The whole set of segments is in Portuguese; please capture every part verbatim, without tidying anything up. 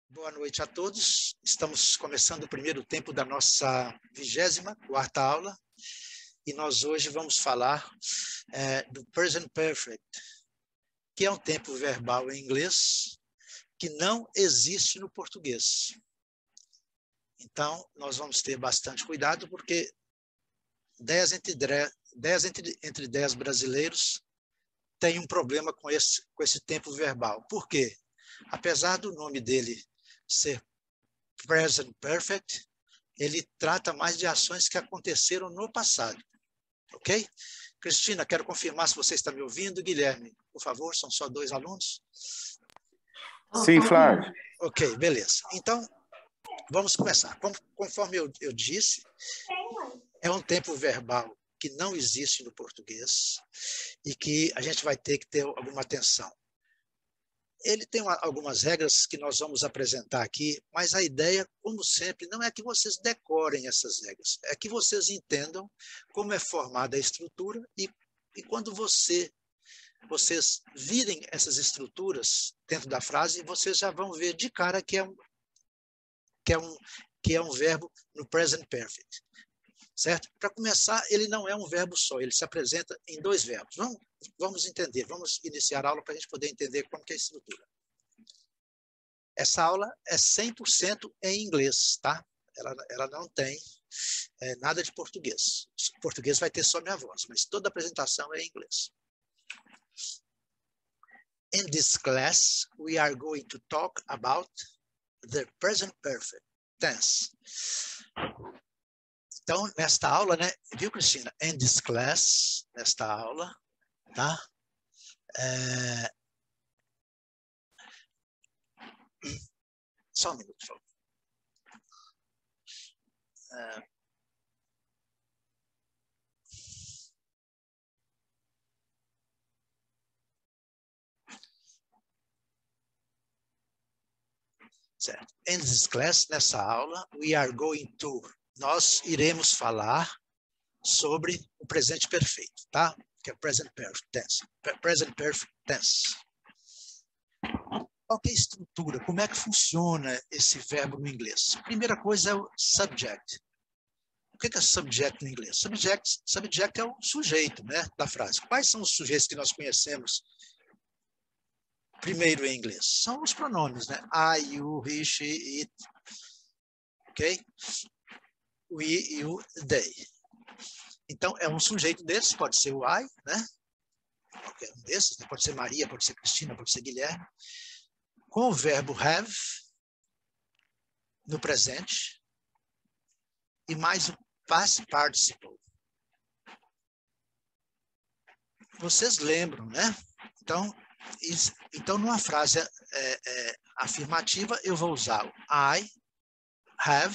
Boa noite a todos. Estamos começando o primeiro tempo da nossa vigésima quarta aula e nós hoje vamos falar é, do Present Perfect, que é um tempo verbal em inglês que não existe no português. Então, nós vamos ter bastante cuidado porque dez entre dez, entre, entre dez brasileiros têm um problema com esse, com esse tempo verbal. Por quê? Apesar do nome dele ser Present Perfect, ele trata mais de ações que aconteceram no passado. Ok? Cristina, quero confirmar se você está me ouvindo. Guilherme, por favor, são só dois alunos. Sim, Flávio. Ok, beleza. Então, vamos começar. Conforme eu, eu disse, é um tempo verbal que não existe no português e que a gente vai ter que ter alguma atenção. Ele tem uma, algumas regras que nós vamos apresentar aqui, mas a ideia, como sempre, não é que vocês decorem essas regras, é que vocês entendam como é formada a estrutura e, e quando você, vocês virem essas estruturas dentro da frase, vocês já vão ver de cara que é um, que é um, que é um verbo no present perfect. Certo? Para começar, ele não é um verbo só, ele se apresenta em dois verbos. Vamos, vamos entender, vamos iniciar a aula para a gente poder entender como que é a estrutura. Essa aula é cem por cento em inglês, tá? Ela, ela não tem é, nada de português. O português vai ter só minha voz, mas toda a apresentação é em inglês. In this class, we are going to talk about the present perfect tense. Então, nesta aula, né, viu, Cristina? In this class, nesta aula, tá? É... Só um minuto, por favor. É... Certo. In this class, nessa aula, we are going to, nós iremos falar sobre o presente perfeito, tá? Que é present perfect tense. Present perfect tense. Qual que é a estrutura? Como é que funciona esse verbo no inglês? A primeira coisa é o subject. O que é subject no inglês? Subject, subject é o sujeito, né, da frase. Quais são os sujeitos que nós conhecemos primeiro em inglês? São os pronomes, né? I, you, he, she, it. Ok? We, you, they. Então, é um sujeito desse, pode ser o I, né? Qualquer um desses, né? Pode ser Maria, pode ser Cristina, pode ser Guilherme. Com o verbo have, no presente, e mais o past participle. Vocês lembram, né? Então, isso, então numa frase é, é, afirmativa, eu vou usar o I, have,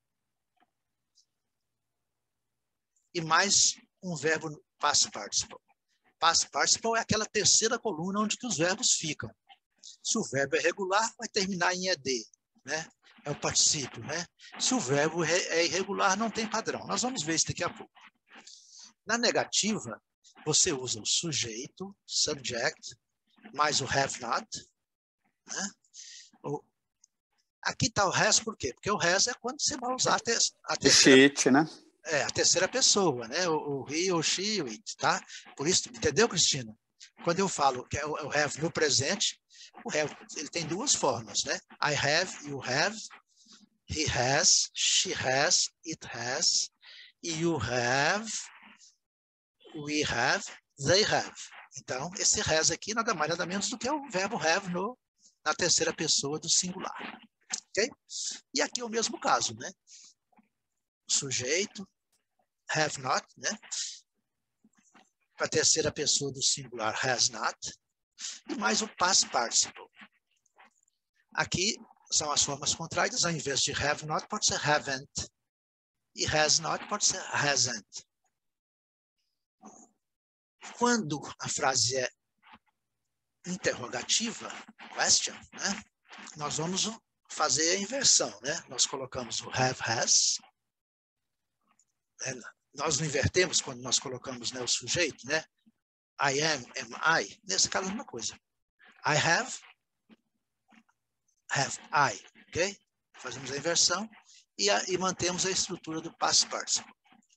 e mais um verbo past participle. Past participle é aquela terceira coluna onde que os verbos ficam. Se o verbo é regular, vai terminar em ed, né? É o particípio, né? Se o verbo é irregular, não tem padrão. Nós vamos ver isso daqui a pouco. Na negativa, você usa o sujeito, subject, mais o have not, né? O, aqui está o has, por quê? Porque o has é quando você vai usar a, te, a terceira... It, né? É, a terceira pessoa, né? O, o he, o she, o it, tá? Por isso, entendeu, Cristina? Quando eu falo que é o, o have no presente, o have, ele tem duas formas, né? I have, you have, he has, she has, it has, you have, we have, they have. Então, esse has aqui nada mais nada menos do que o verbo have no, na terceira pessoa do singular. Ok? E aqui é o mesmo caso, né? Sujeito, have not, né? Para a terceira pessoa do singular, has not, e mais o past participle. Aqui são as formas contrárias, ao invés de have not, pode ser haven't, e has not pode ser hasn't. Quando a frase é interrogativa, question, né? Nós vamos fazer a inversão, né? Nós colocamos o have, has, nós não invertemos quando nós colocamos, né, o sujeito, né? I am, am I. Nesse caso, é uma coisa. I have, have I. Ok? Fazemos a inversão e, a, e mantemos a estrutura do past participle.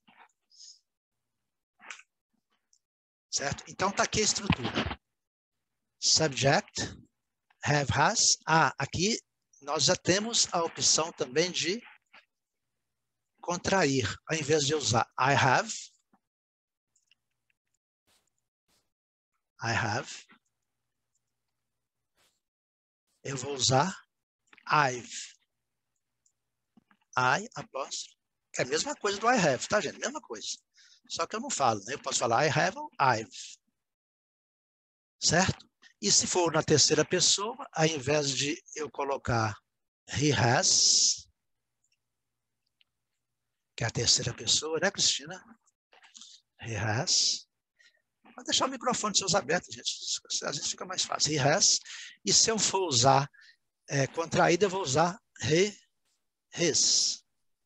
Certo? Então, está aqui a estrutura. Subject, have, has. Ah, aqui nós já temos a opção também de contrair. Ao invés de usar I have, I have, eu vou usar I've. I, apóstolo. É a mesma coisa do I have, tá, gente? Mesma coisa. Só que eu não falo, né? Eu posso falar I have ou I've. Certo? E se for na terceira pessoa, ao invés de eu colocar he has, que é a terceira pessoa, né, Cristina? He has. Vou deixar o microfone de seus abertos, gente. Às vezes fica mais fácil. He has. E se eu for usar é, contraída, eu vou usar he, his.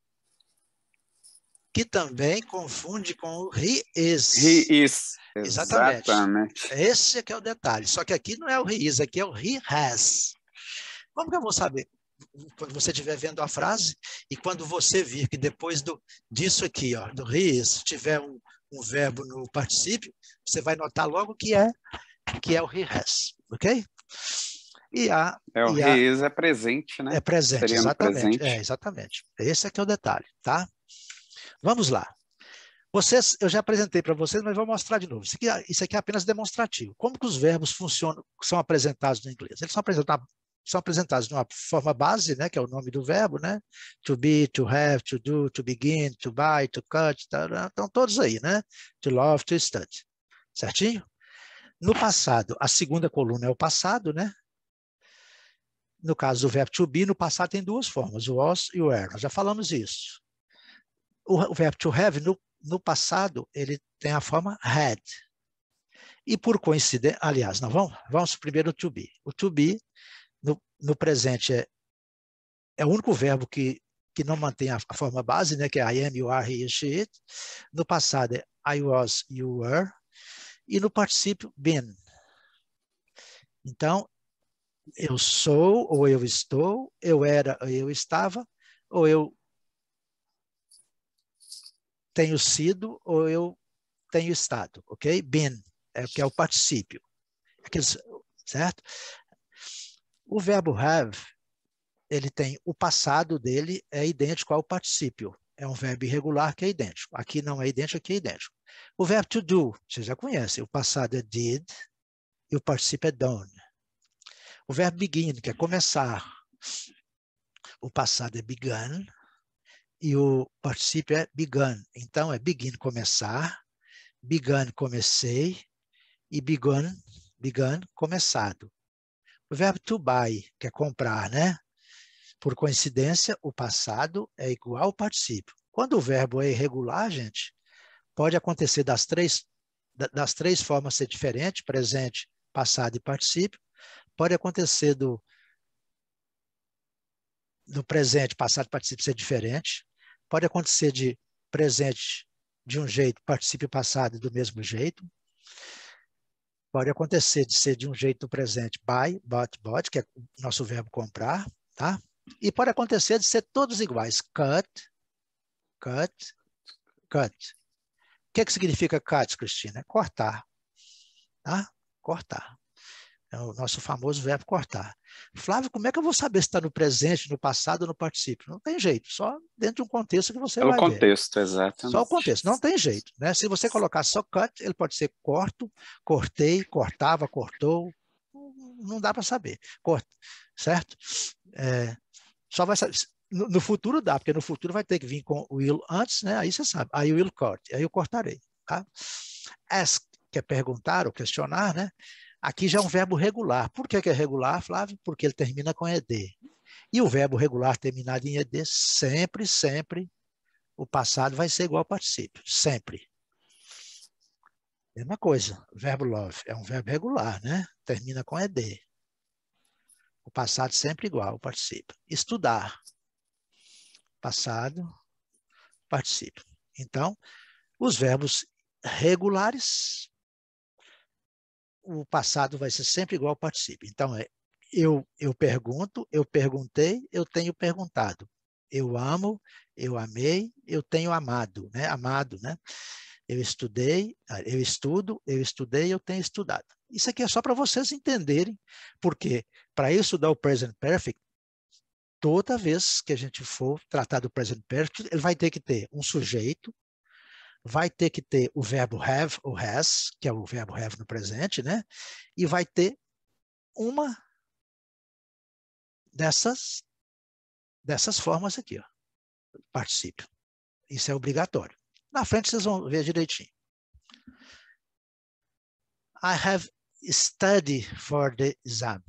Que também confunde com o he is. He is. Exatamente. Exatamente. Esse é que é o detalhe. Só que aqui não é o he is, aqui é o he has. Como que eu vou saber? Quando você estiver vendo a frase e quando você vir que depois do, disso aqui, ó, do he is, tiver um, um verbo no particípio, você vai notar logo que é, que é o he has. Ok? E a, é, o e he a, is é presente, né? É presente, Seria no exatamente. presente. É, exatamente. Esse aqui é o detalhe, tá? Vamos lá. Vocês, eu já apresentei para vocês, mas vou mostrar de novo. Isso aqui, isso aqui é apenas demonstrativo. Como que os verbos funcionam, são apresentados no inglês? Eles são apresentados, são apresentados de uma forma base, né, que é o nome do verbo, né? To be, to have, to do, to begin, to buy, to cut, tá, estão todos aí, né? To love, to study. Certinho? No passado, a segunda coluna é o passado, né? No caso do verbo to be, no passado tem duas formas, o was e o were. Nós já falamos isso. O, o verbo to have, no, no passado, ele tem a forma had. E por coincidência, aliás, não, vamos, vamos primeiro no to be. O to be, no, no presente, é, é o único verbo que, que não mantém a, a forma base, né, que é I am, you are, he, she, it. No passado é I was, you were. E no particípio, been. Então, eu sou, ou eu estou, eu era, ou eu estava, ou eu tenho sido, ou eu tenho estado, ok? Been, é o que é o particípio. Aqueles, certo? O verbo have, ele tem o passado dele é idêntico ao particípio. É um verbo irregular que é idêntico. Aqui não é idêntico, aqui é idêntico. O verbo to do, você já conhece. O passado é did e o particípio é done. O verbo begin, que é começar. O passado é begun e o particípio é begun. Então, é begin, começar, begun, comecei, e begun, begun, começado. O verbo to buy, que é comprar, né? Por coincidência, o passado é igual ao particípio. Quando o verbo é irregular, gente, pode acontecer das três, das três formas ser diferente, presente, passado e particípio. Pode acontecer do, do presente, passado e particípio ser diferente. Pode acontecer de presente de um jeito, particípio passado do mesmo jeito. Pode acontecer de ser de um jeito no presente, buy, bought, bought, que é o nosso verbo comprar, tá? E pode acontecer de ser todos iguais, cut, cut, cut. O que, que significa cut, Cristina? Cortar, tá? Cortar. É o nosso famoso verbo cortar. Flávio, como é que eu vou saber se está no presente, no passado ou no particípio? Não tem jeito, só dentro de um contexto que você Pelo vai ver. contexto, exatamente. Só o contexto, não tem jeito, né? Se você colocar só cut, ele pode ser corto, cortei, cortava, cortou, não dá para saber, corta, certo? É, só vai saber, no, no futuro dá, porque no futuro vai ter que vir com o will antes, né? Aí você sabe, aí will cut, aí eu cortarei, tá? Ask, que é perguntar ou questionar, né? Aqui já é um verbo regular. Por que que é regular, Flávio? Porque ele termina com ed. E o verbo regular terminado em ed sempre, sempre o passado vai ser igual ao particípio, sempre. Mesma coisa, o verbo love é um verbo regular, né? Termina com ed. O passado sempre igual ao particípio. Estudar, passado, particípio. Então, os verbos regulares, o passado vai ser sempre igual ao particípio. Então, é eu, eu pergunto, eu perguntei, eu tenho perguntado. Eu amo, eu amei, eu tenho amado, né? Amado, né? Eu estudei, eu estudo, eu estudei, eu tenho estudado. Isso aqui é só para vocês entenderem, porque para eu estudar o present perfect, toda vez que a gente for tratar do present perfect, ele vai ter que ter um sujeito, vai ter que ter o verbo have ou has, que é o verbo have no presente, né? E vai ter uma dessas, dessas formas aqui, ó, particípio. Isso é obrigatório. Na frente vocês vão ver direitinho. I have studied for the exam.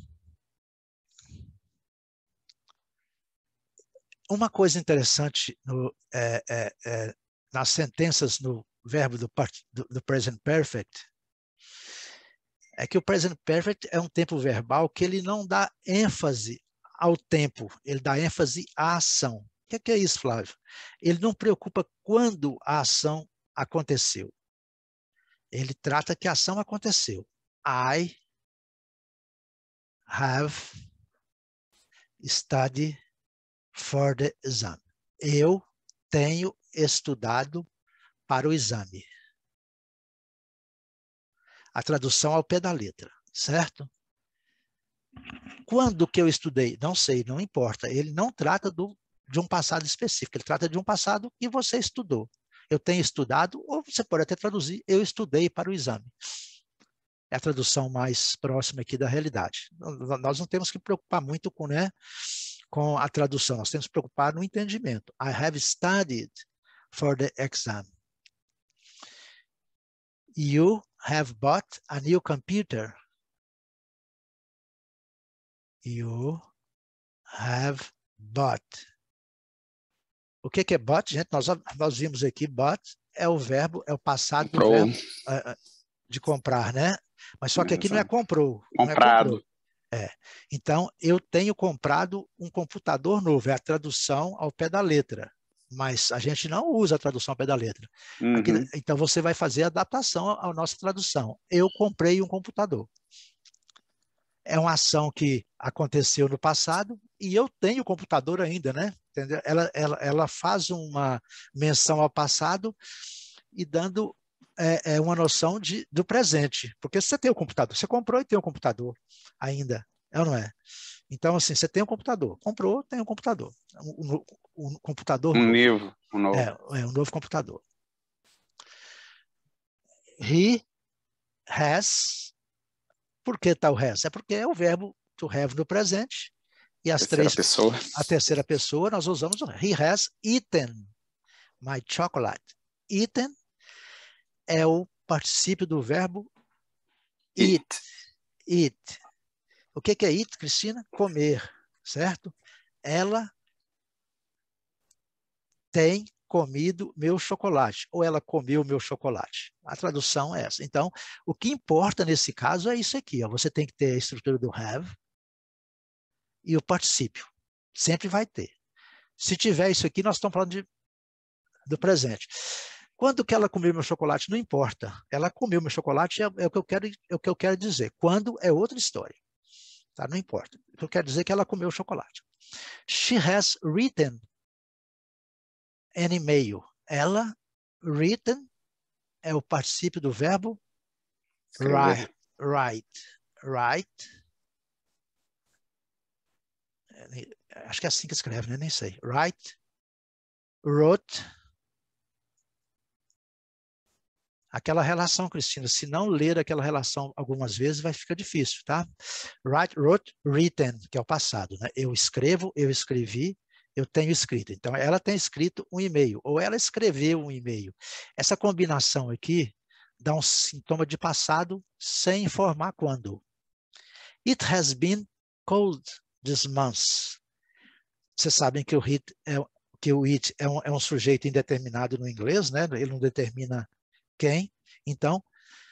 Uma coisa interessante no, é, é, é, nas sentenças no verbo do, do, do present perfect é que o present perfect é um tempo verbal que ele não dá ênfase ao tempo, ele dá ênfase à ação. O que é, que é isso, Flávio? Ele não preocupa quando a ação aconteceu. Ele trata que a ação aconteceu. I have studied for the exam. Eu tenho estudado para o exame. A tradução ao pé da letra, certo? Quando que eu estudei? Não sei, não importa. Ele não trata do, de um passado específico, ele trata de um passado que você estudou. Eu tenho estudado, ou você pode até traduzir, eu estudei para o exame. É a tradução mais próxima aqui da realidade. Nós não temos que preocupar muito com, né, com a tradução, nós temos que preocupar no entendimento. I have studied for the exam. You have bought a new computer. You have bought. O que, que é bought, gente? Nós, nós vimos aqui, bought é o verbo, é o passado do verbo uh, de comprar, né? Mas só que aqui não é comprou. Não é comprou. É. Então, eu tenho comprado um computador novo, é a tradução ao pé da letra. Mas a gente não usa a tradução ao pé da letra. Uhum. Aqui, então, você vai fazer a adaptação à nossa tradução. Eu comprei um computador. É uma ação que aconteceu no passado e eu tenho o computador ainda, né? Entendeu? Ela, ela, ela faz uma menção ao passado e dando é, é uma noção de, do presente. Porque você tem o computador, você comprou e tem o computador ainda, é ou não é? Então, assim, você tem um computador, comprou, tem um computador. Um, um, um computador um novo. Novo, um novo. É, é um novo computador. He has. Por que está o has? É porque é o verbo to have no presente. E as terceira três, pessoa. a terceira pessoa, nós usamos o he has eaten my chocolate. Eaten é o particípio do verbo eat. Eat. eat. O que, que é eat, Cristina? Comer, certo? Ela tem comido meu chocolate, ou ela comeu meu chocolate. A tradução é essa. Então, o que importa nesse caso é isso aqui. Ó. Você tem que ter a estrutura do have e o particípio. Sempre vai ter. Se tiver isso aqui, nós estamos falando de, do presente. Quando que ela comeu meu chocolate? Não importa. Ela comeu meu chocolate, é, é, o, que eu quero, é o que eu quero dizer. Quando é outra história. Tá? Não importa. O que eu quero dizer é que ela comeu o chocolate. She has written an email. Ela, written, é o particípio do verbo write. Write. Write. Acho que é assim que escreve, né? Nem sei. Write. Wrote. Aquela relação, Cristina, se não ler aquela relação algumas vezes, vai ficar difícil, tá? Write, wrote, written, que é o passado, né? Eu escrevo, eu escrevi, eu tenho escrito. Então, ela tem escrito um e-mail, ou ela escreveu um e-mail. Essa combinação aqui dá um sintoma de passado sem informar quando. It has been cold this month. Vocês sabem que o it é, que o it é um, é um sujeito indeterminado no inglês, né? Ele não determina quem. Então,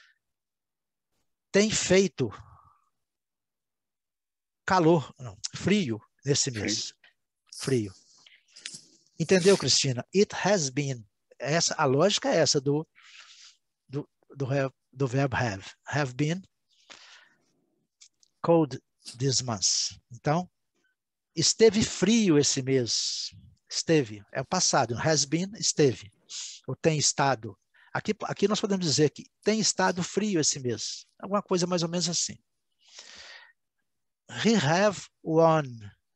tem feito calor, não, frio nesse mês. Frio. Entendeu, Cristina? It has been. Essa, a lógica é essa do, do, do, have, do verbo have. Have been cold this month. Então, esteve frio esse mês. Esteve, é o passado. Has been, esteve. Ou tem estado. Aqui, aqui nós podemos dizer que tem estado frio esse mês. Alguma coisa mais ou menos assim. He have won.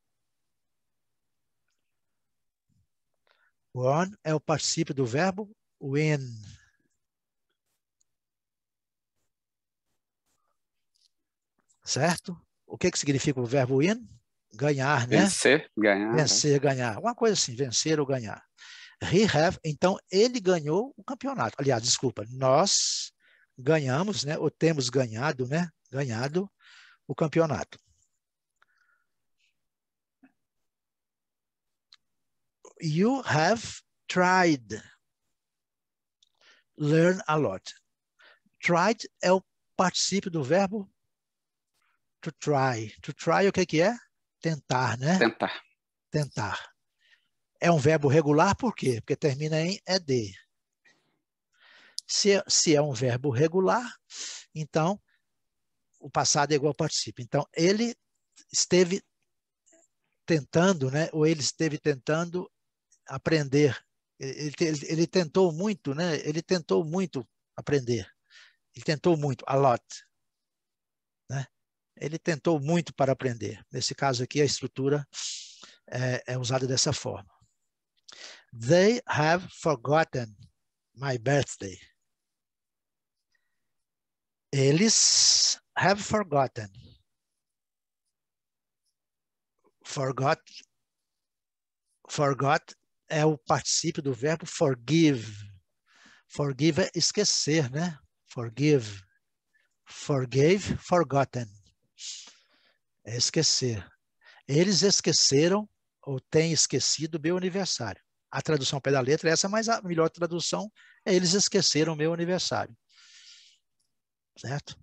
Won é o particípio do verbo win. Certo? O que, que significa o verbo win? Ganhar, né? Vencer, ganhar. Vencer, é. ganhar. Alguma coisa assim, vencer ou ganhar. He have, então ele ganhou o campeonato. Aliás, desculpa, nós ganhamos, né? Ou temos ganhado, né? Ganhado o campeonato. You have tried. Learn a lot. Tried é o particípio do verbo to try. To try o que que é? Tentar, né? Tentar. Tentar. É um verbo regular, por quê? Porque termina em ed. Se, se é um verbo regular, então o passado é igual ao particípio. Então, ele esteve tentando, né? Ou ele esteve tentando aprender. Ele, ele, ele tentou muito, né? Ele tentou muito aprender. Ele tentou muito, a lot. Né? Ele tentou muito para aprender. Nesse caso aqui, a estrutura é, é usada dessa forma. They have forgotten my birthday. Eles have forgotten. Forgot, forgot é o particípio do verbo forgive. Forgive é esquecer, né? Forgive. Forgave, forgotten. É esquecer. Eles esqueceram ou têm esquecido o meu aniversário. A tradução ao pé da letra é essa, mas a melhor tradução é eles esqueceram o meu aniversário. Certo?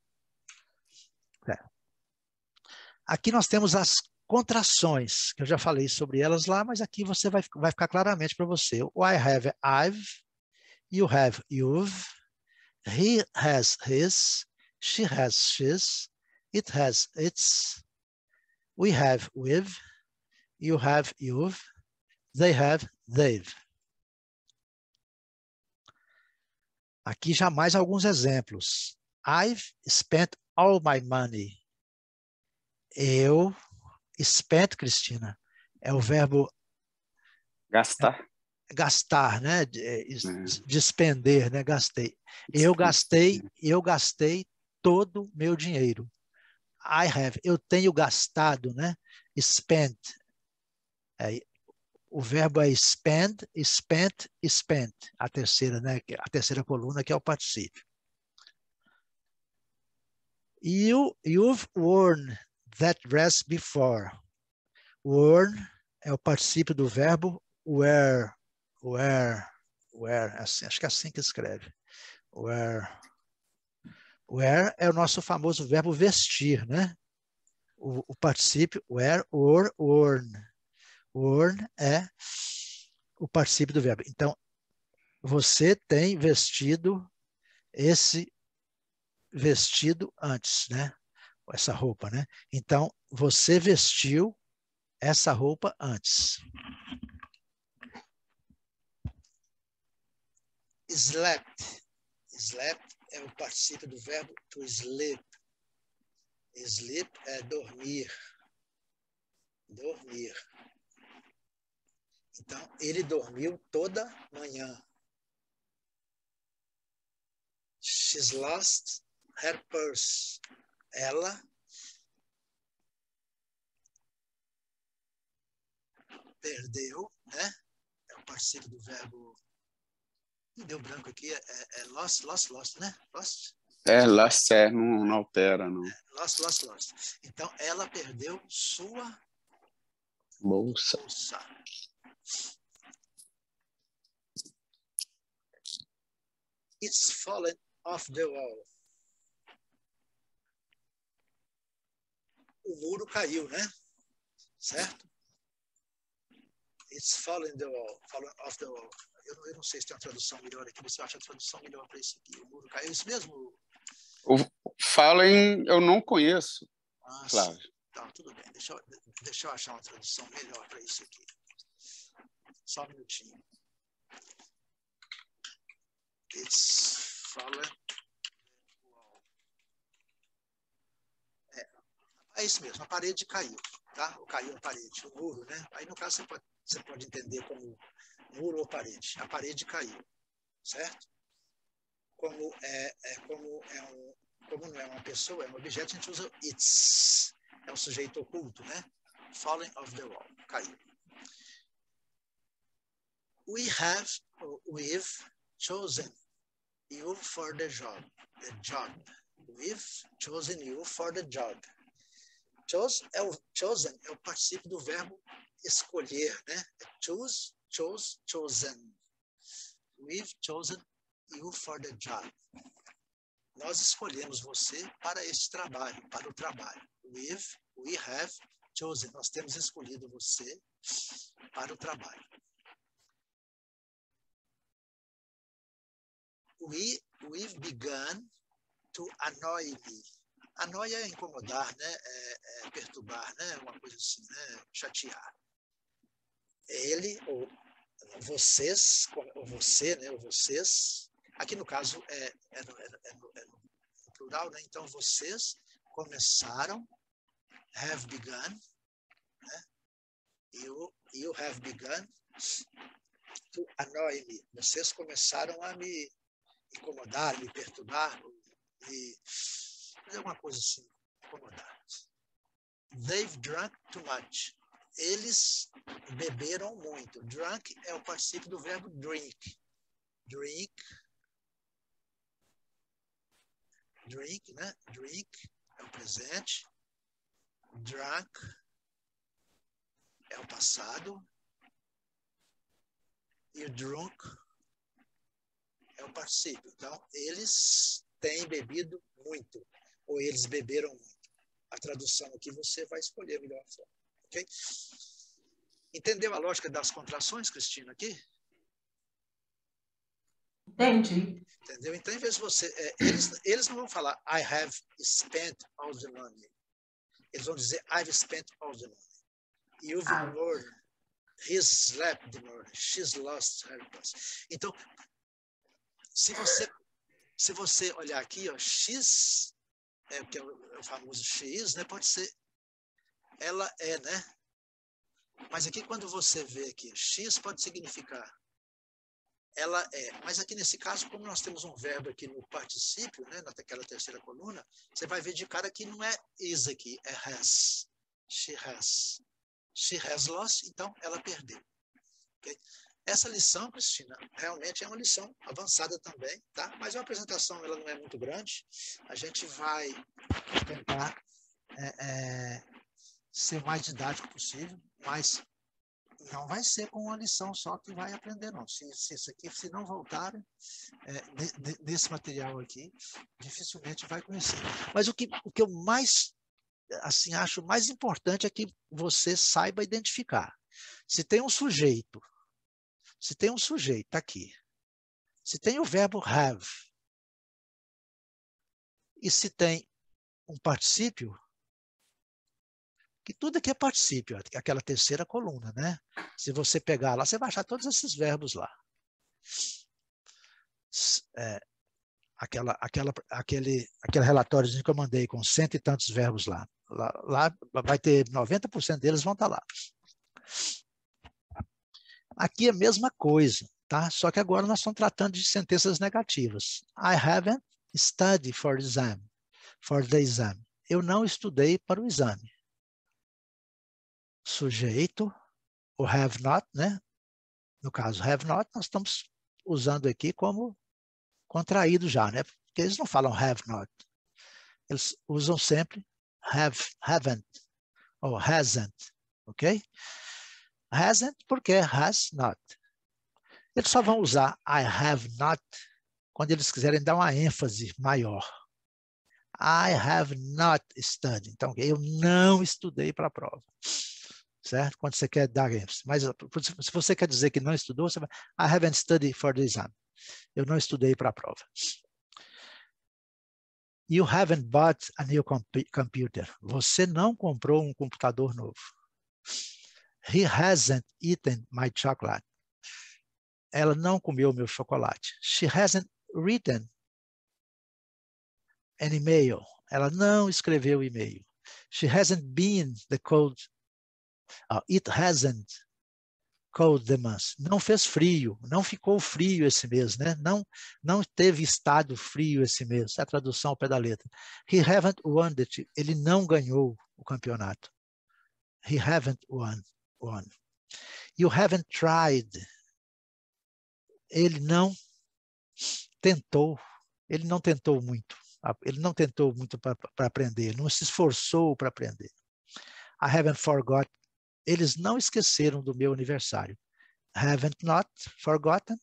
É. Aqui nós temos as contrações, que eu já falei sobre elas lá, mas aqui você vai, vai ficar claramente para você. O I have é I've, you have you've, he has his, she has she's, it has its, we have we've, you have you've, they have they've. Aqui já mais alguns exemplos. I've spent all my money. Eu spent, Cristina, é o verbo Gastar. gastar, né? É. Despender, né? Gastei. Eu gastei, eu gastei todo o meu dinheiro. I have, eu tenho gastado, né? Spent. É, o verbo é spend, spent, spent. A terceira, né? A terceira coluna que é o particípio. You, you've worn that dress before. Worn é o particípio do verbo wear. Wear. Wear. Assim, acho que é assim que escreve. Wear. Wear é o nosso famoso verbo vestir, né? O, o particípio wear or worn. Worn é o particípio do verbo. Então, você tem vestido esse vestido antes, né? Essa roupa, né? Então, você vestiu essa roupa antes. Slept. Slept é o particípio do verbo to sleep. Sleep é dormir. Dormir. Então, ele dormiu toda manhã. She's lost her purse. Ela perdeu, né? É o particípio do verbo. Me deu branco aqui. É, é lost, lost, lost, né? Lost. É, lost é, não, não altera, não. É, lost, lost, lost. Então, ela perdeu sua Bolsa. bolsa. It's fallen off the wall. O muro caiu, né? Certo? It's fallen the wall. Fallen off the wall. Eu não, eu não sei se tem uma tradução melhor aqui. Você acha a tradução melhor para isso aqui? O muro caiu. Isso mesmo? O Fallen eu não conheço, Ah, Flávio. sim. Tá, tudo bem. Deixa eu, deixa eu achar uma tradução melhor para isso aqui. Só um minutinho. It's fallen. É, é isso mesmo, a parede caiu. Tá? Ou caiu a parede, o muro, né? Aí, no caso, você pode, você pode entender como muro ou parede. A parede caiu, certo? Como, é, é, como, é um, como não é uma pessoa, é um objeto, a gente usa it's. É um sujeito oculto, né? Falling off the wall, caiu. We have, we've chosen you for the job. The job. We've chosen you for the job. Chose é o, chosen é o particípio do verbo escolher, né? Choose, chose, chosen. We've chosen you for the job. Nós escolhemos você para esse trabalho, para o trabalho. We've, we have chosen. Nós temos escolhido você para o trabalho. We, we've begun to annoy me. Annoy é incomodar, né? É, é perturbar, né? Uma coisa assim, né? Chatear. Ele ou vocês, ou você, né? Ou vocês. Aqui no caso é, é, no, é, no, é, no, é no plural, né? Então vocês começaram, have begun, né? You, you have begun to annoy me. Vocês começaram a me incomodar, me perturbar, me fazer alguma coisa assim, incomodar. They've drunk too much. Eles beberam muito. Drunk é o particípio do verbo drink. Drink. Drink, né? Drink é o presente. Drunk é o passado. E o drunk é o particípio. Então, eles têm bebido muito. Ou eles beberam muito. A tradução aqui você vai escolher a melhor forma. Ok? Entendeu a lógica das contrações, Cristina, aqui? Entendi. Entendeu? Então, em vez de você... É, eles, eles não vão falar I have spent all the money. Eles vão dizer I've spent all the money. You've Ah. ignored. He's slept the morning. She's lost her purse. Então, se você, se você olhar aqui, ó, X, é, que é o, é o famoso X, né? Pode ser ela é, né? Mas aqui, quando você vê aqui, X pode significar ela é. Mas aqui, nesse caso, como nós temos um verbo aqui no particípio, né, naquela terceira coluna, você vai ver de cara que não é is aqui, é has. She has. She has lost, então ela perdeu. Okay? Essa lição, Cristina, realmente é uma lição avançada também, tá? Mas a apresentação ela não é muito grande. A gente vai tentar é, é, ser o mais didático possível, mas não vai ser com uma lição só que vai aprender, não. Se, se isso aqui, se não voltarem é, de, de, desse material aqui, dificilmente vai conhecer. Mas o que, o que eu mais assim, acho mais importante é que você saiba identificar. Se tem um sujeito, se tem um sujeito, tá aqui. Se tem o verbo have, e se tem um particípio, que tudo aqui é particípio, aquela terceira coluna, né? Se você pegar lá, você vai achar todos esses verbos lá. É, aquela, aquela, aquele, aquele relatório que eu mandei com cento e tantos verbos lá. Lá, lá vai ter noventa por cento deles vão estar lá. Aqui é a mesma coisa, tá? Só que agora nós estamos tratando de sentenças negativas. I haven't studied for the exam. For the exam. Eu não estudei para o exame. Sujeito, o have not, né? No caso, have not, nós estamos usando aqui como contraído já, né? Porque eles não falam have not. Eles usam sempre have, haven't, ou hasn't, ok? Hasn't porque has not. Eles só vão usar I have not quando eles quiserem dar uma ênfase maior. I have not studied. Então, eu não estudei para a prova. Certo? Quando você quer dar ênfase. Mas se você quer dizer que não estudou, você vai I haven't studied for the exam. Eu não estudei para a prova. You haven't bought a new comp- computer. Você não comprou um computador novo. He hasn't eaten my chocolate. Ela não comeu meu chocolate. She hasn't written an email. Ela não escreveu e-mail. She hasn't been the cold. Uh, it hasn't cold the month. Não fez frio. Não ficou frio esse mês, né? Não, não teve estado frio esse mês. É a tradução ao pé da letra. He haven't won it. Ele não ganhou o campeonato. He haven't won. won. You haven't tried. Ele não tentou. Ele não tentou muito. Ele não tentou muito para aprender. Ele não se esforçou para aprender. I haven't forgot. Eles não esqueceram do meu aniversário. Haven't not forgotten.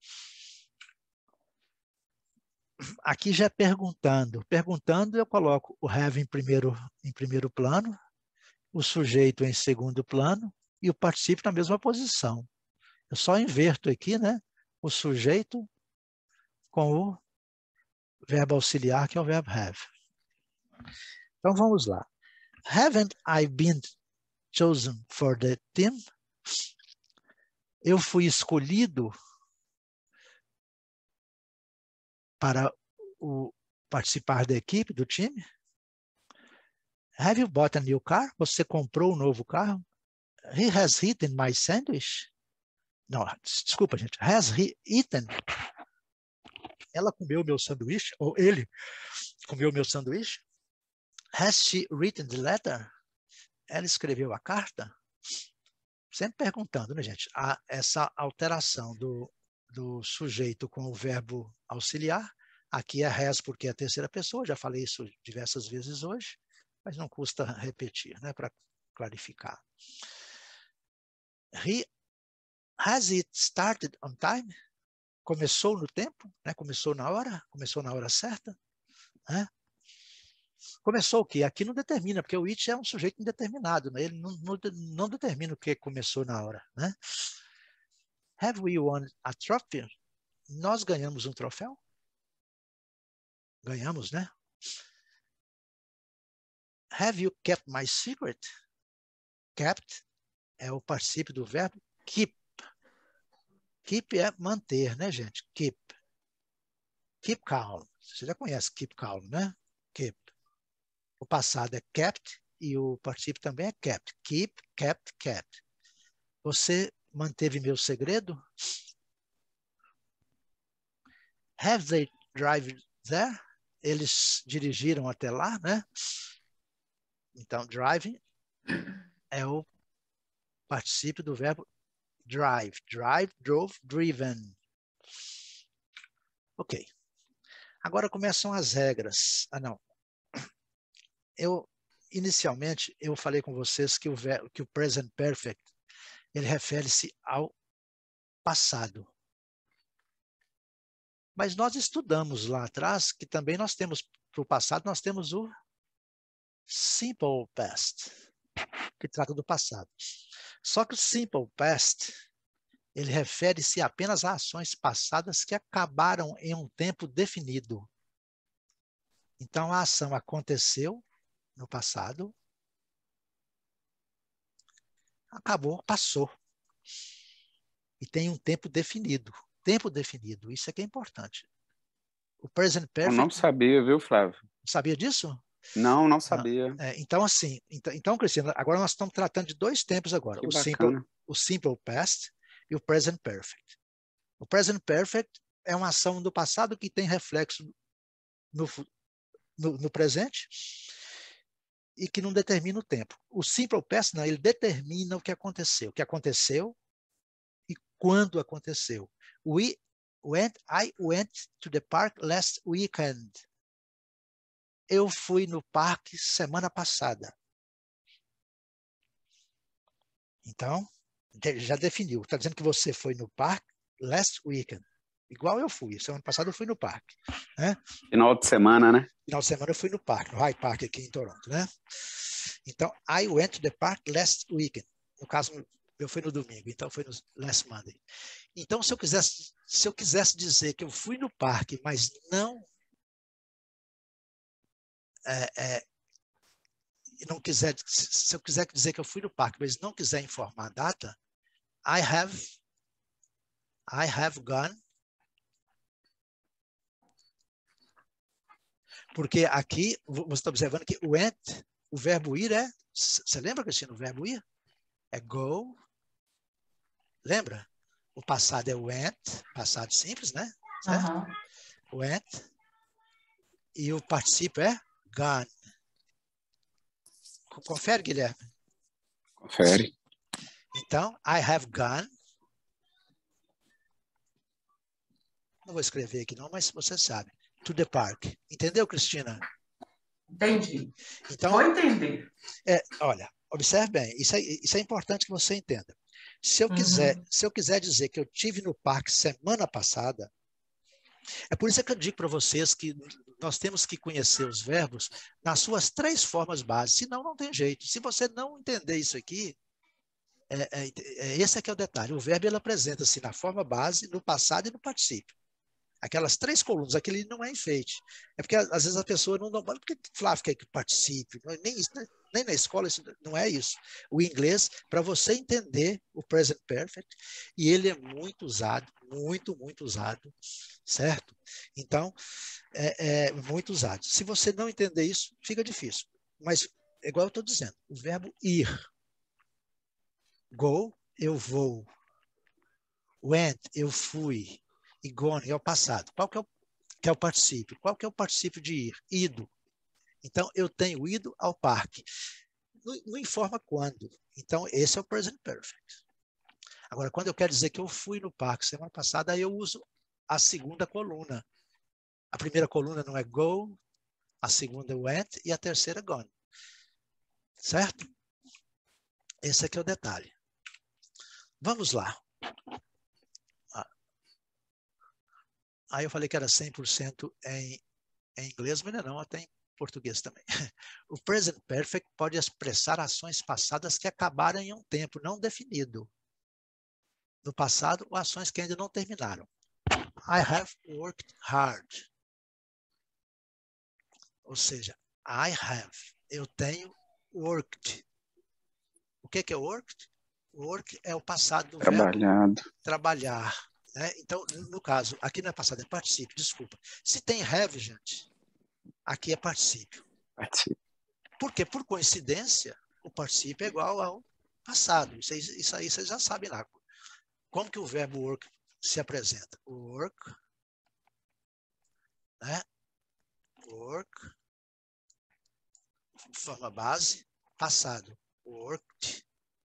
Aqui já é perguntando. Perguntando, eu coloco o have em primeiro, em primeiro plano, o sujeito em segundo plano e o particípio na mesma posição. Eu só inverto aqui, né? O sujeito com o verbo auxiliar, que é o verbo have. Então, vamos lá. Haven't I been chosen for the team? Eu fui escolhido para o, participar da equipe, do time? Have you bought a new car? Você comprou um novo carro? He has eaten my sandwich? Não, desculpa, gente. Has he eaten? Ela comeu meu sanduíche? Ou ele comeu meu sanduíche? Has she written the letter? Ela escreveu a carta? Sempre perguntando, né, gente? Há essa alteração do, do sujeito com o verbo auxiliar. Aqui é has porque é a terceira pessoa. Já falei isso diversas vezes hoje, mas não custa repetir, né, para clarificar. He, has it started on time? Começou no tempo? Né? Começou na hora? Começou na hora certa? Né? Começou o quê? Aqui não determina, porque o it é um sujeito indeterminado, né? Ele não, não, não determina o que começou na hora, né? Have we won a trophy? Nós ganhamos um troféu? Ganhamos, né? Have you kept my secret? Kept é o particípio do verbo keep. Keep é manter, né, gente? Keep. Keep calm. Você já conhece keep calm, né? Keep. O passado é kept e o particípio também é kept. Keep, kept, kept. Você manteve meu segredo? Have they driven there? Eles dirigiram até lá, né? Então, driving é o particípio do verbo drive. Drive, drove, driven. Ok. Agora começam as regras. Ah, não. Eu, inicialmente, eu falei com vocês que o, verbo, que o present perfect ele refere-se ao passado. Mas nós estudamos lá atrás que também nós temos, para o passado, nós temos o simple past, que trata do passado. Só que o simple past, ele refere-se apenas a ações passadas que acabaram em um tempo definido. Então, a ação aconteceu no passado, acabou, passou. E tem um tempo definido. Tempo definido, isso é que é importante. O present perfect... Eu não sabia, viu, Flávio? Sabia disso? Não, não sabia. É, então, assim, então, então, Cristina, agora nós estamos tratando de dois tempos agora. Que o bacana. simple, o simple past e o present perfect. O present perfect é uma ação do passado que tem reflexo no, no, no presente e que não determina o tempo. O simple past, não, ele determina o que aconteceu. O que aconteceu e quando aconteceu. We went, I went to the park last weekend. Eu fui no parque semana passada. Então, já definiu. Está dizendo que você foi no parque last weekend. Igual eu fui. Semana passada eu fui no parque. Né? Final de semana, né? Final de semana eu fui no parque, no High Park aqui em Toronto. Né? Então, I went to the park last weekend. No caso, eu fui no domingo, então foi no last Monday. Então, se eu quisesse, se eu quisesse dizer que eu fui no parque, mas não é, é, não quiser, se eu quiser dizer que eu fui no parque, mas não quiser informar a data, I have, I have gone. Porque aqui, você está observando que went, o verbo ir é, você lembra, Cristina, o verbo ir? É go. Lembra? O passado é went, passado simples, né? Certo? Uh-huh. Went. E o particípio é gone. Confere, Guilherme. Confere. Então, I have gone. Não vou escrever aqui não, mas você sabe. To the park. Entendeu, Cristina? Entendi. Então, vou entender. É, olha, observe bem. Isso é, isso é importante que você entenda. Se eu, quiser, Uhum. se eu quiser dizer que eu tive no parque semana passada, é por isso que eu digo para vocês que nós temos que conhecer os verbos nas suas três formas básicas, senão não tem jeito. Se você não entender isso aqui, é, é, é, esse é que é o detalhe. O verbo ele apresenta-se na forma base, no passado e no particípio. Aquelas três colunas, aquele não é enfeite. É porque às vezes a pessoa não... Por que Flávio quer que participe? Nem, isso, né? Nem na escola isso não é isso. O inglês, para você entender o present perfect, e ele é muito usado, muito, muito usado, certo? Então, é, é muito usado. Se você não entender isso, fica difícil. Mas, igual eu estou dizendo, o verbo ir. Go, eu vou. Went, eu fui. E gone é o passado. Qual que é o, que é o particípio? Qual que é o particípio de ir? Ido. Então, eu tenho ido ao parque. Não, não informa quando. Então, esse é o present perfect. Agora, quando eu quero dizer que eu fui no parque semana passada, aí eu uso a segunda coluna. A primeira coluna não é go, a segunda é went e a terceira gone. Certo? Esse aqui é o detalhe. Vamos lá. Aí eu falei que era cem por cento em, em inglês, mas não, até em português também. O present perfect pode expressar ações passadas que acabaram em um tempo não definido. No passado, ou ações que ainda não terminaram. I have worked hard. Ou seja, I have. Eu tenho worked. O que é worked? Work é o passado do Trabalhado. verbo trabalhar. Né? Então, no caso, aqui não é passado, é particípio, desculpa. Se tem have, gente, aqui é particípio. Particípio. Porque, por coincidência, o particípio é igual ao passado. Isso aí, isso aí vocês já sabem lá. Como que o verbo work se apresenta? Work, né? Work, forma base, passado. Worked.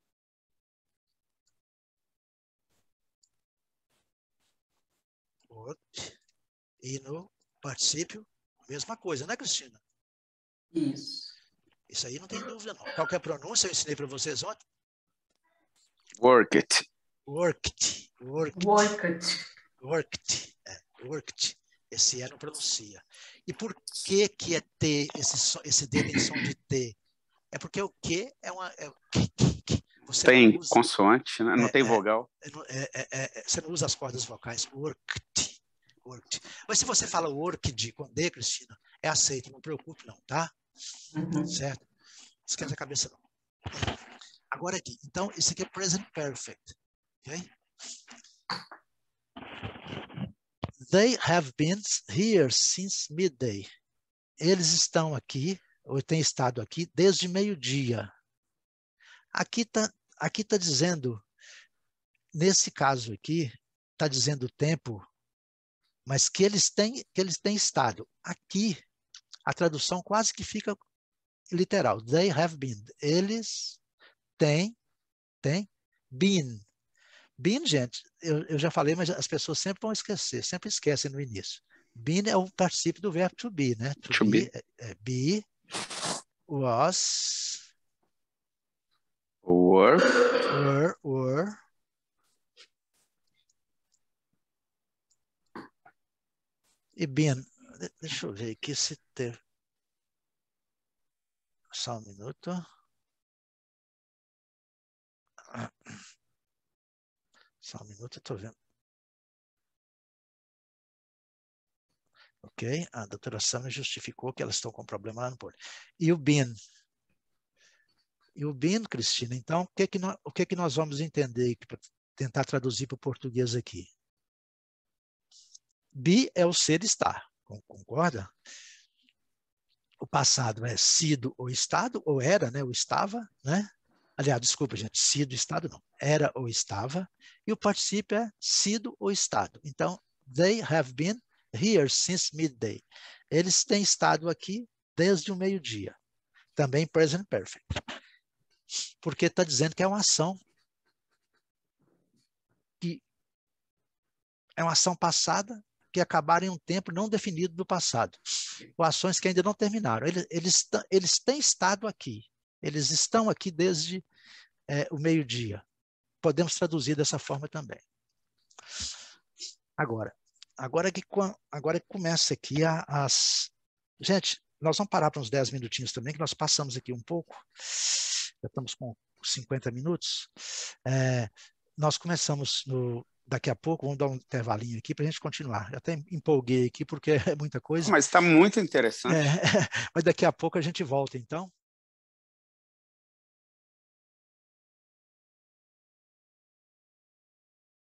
Worked. E no particípio, mesma coisa, né, Cristina? Isso. Isso aí não tem dúvida, não. Qual que é a pronúncia? Eu ensinei para vocês ontem. Worked. Worked. Worked. Worked. Worked. É, worked. Esse E não pronuncia. E por que que é T, esse, som, esse D tem som de T? É porque o que é uma... É, você tem não usa, consoante, né? Não é, tem é, vogal. É, é, é, você não usa as cordas vocais. Worked. Worked. Mas se você fala worked com D, Cristina, é aceito. Não preocupe não, tá? Uhum. Certo? Não esquenta a cabeça não. Agora aqui. Então, esse aqui é present perfect. Ok? They have been here since midday. Eles estão aqui, ou têm estado aqui, desde meio-dia. Aqui está aqui tá dizendo, nesse caso aqui, está dizendo o tempo, mas que eles têm, que eles têm estado. Aqui, a tradução quase que fica literal. They have been. Eles têm, têm been. Been, gente, eu, eu já falei, mas as pessoas sempre vão esquecer, sempre esquecem no início. Been é o particípio do verbo to be, né? To, To be, be. É, é be, was, Were. were, were. E been. Deixa eu ver aqui se teve. Só um minuto. Só um minuto, eu estou vendo. Ok? A doutora Summer justificou que elas estão com problema lá no porto. E o been? E o been, Cristina, então, o que, que, nós, o que, que nós vamos entender para tentar traduzir para o português aqui? Be é o ser estar, concorda? O passado é sido ou estado, ou era, né? Ou estava, né? Aliás, desculpa, gente, sido, estado não. Era ou estava. E o particípio é sido ou estado. Então, they have been here since midday. Eles têm estado aqui desde o meio-dia. Também present perfect. Porque está dizendo que é uma ação que é uma ação passada que acabaram em um tempo não definido do passado. Ou ações que ainda não terminaram. Eles, eles, eles têm estado aqui. Eles estão aqui desde é, o meio-dia. Podemos traduzir dessa forma também. Agora, agora que, agora que começa aqui a, as... Gente, nós vamos parar para uns dez minutinhos também, que nós passamos aqui um pouco. Já estamos com cinquenta minutos. É, nós começamos no... Daqui a pouco, vamos dar um intervalinho aqui para a gente continuar. Eu até empolguei aqui porque é muita coisa. Mas está muito interessante. É, mas daqui a pouco a gente volta, então.